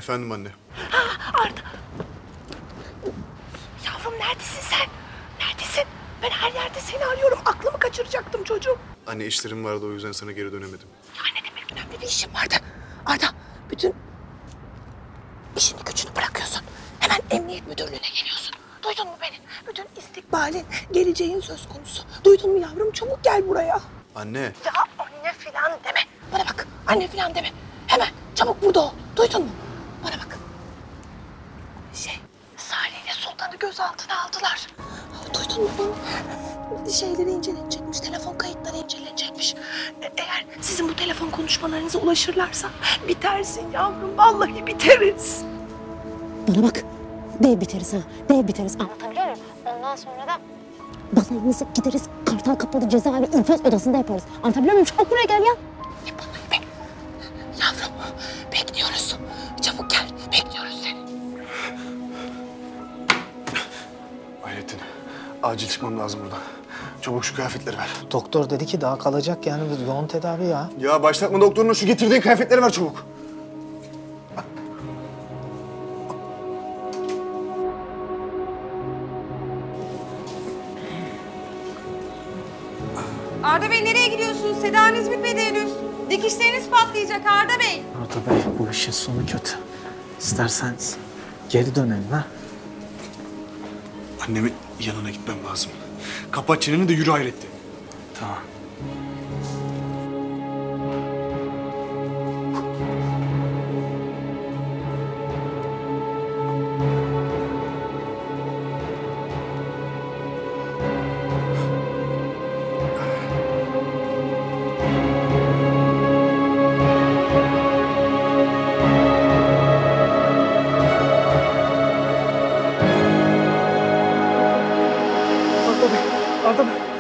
Efendim anne. Arda. Yavrum neredesin sen? Neredesin? Ben her yerde seni arıyorum. Aklımı kaçıracaktım çocuğum. Anne işlerim vardı, o yüzden sana geri dönemedim. Ya ne demek önemli bir işim vardı. Arda bütün işini gücünü bırakıyorsun. Hemen emniyet müdürlüğüne geliyorsun. Duydun mu beni? Bütün istikbalin, geleceğin söz konusu. Duydun mu yavrum? Çabuk gel buraya. Anne. Ya anne filan deme. Bana bak, anne filan deme. Hemen çabuk burada ol. Duydun mu? Bana bak. Salih ile Sultan'ı gözaltına aldılar. Duydun mu beni? Şeyleri incelenecekmiş, telefon kayıtları incelenecekmiş. Eğer sizin bu telefon konuşmalarınıza ulaşırlarsa bitersin yavrum. Vallahi biteriz. Bana bak. Dev biteriz ha. Dev biteriz. Anlatabiliyor muyum? Ondan sonra da balayımızı gideriz. Kartal Kapalı Cezaevi infaz odasında yaparız. Anlatabiliyor muyum? Çabuk buraya gel ya. Ne balayı be? Yavrum bekliyoruz. Çabuk gel. Bekliyoruz seni. Hayrettin, acil çıkmam lazım buradan. Çabuk şu kıyafetleri ver. Doktor dedi ki daha kalacak yani bu yoğun tedavi ya. Ya başlatma doktoruna, şu getirdiğin kıyafetleri ver çabuk. Arda Bey nereye gidiyorsunuz? Tedaviniz bitmedi henüz. Dikişleriniz patlayacak Arda Bey. Arda Bey bu işin sonu kötü. İsterseniz geri dönelim ha. Annemin yanına gitmem lazım. Kapat çeneni de yürü Hayrettin. Tamam. Arda Bey, Arda Bey.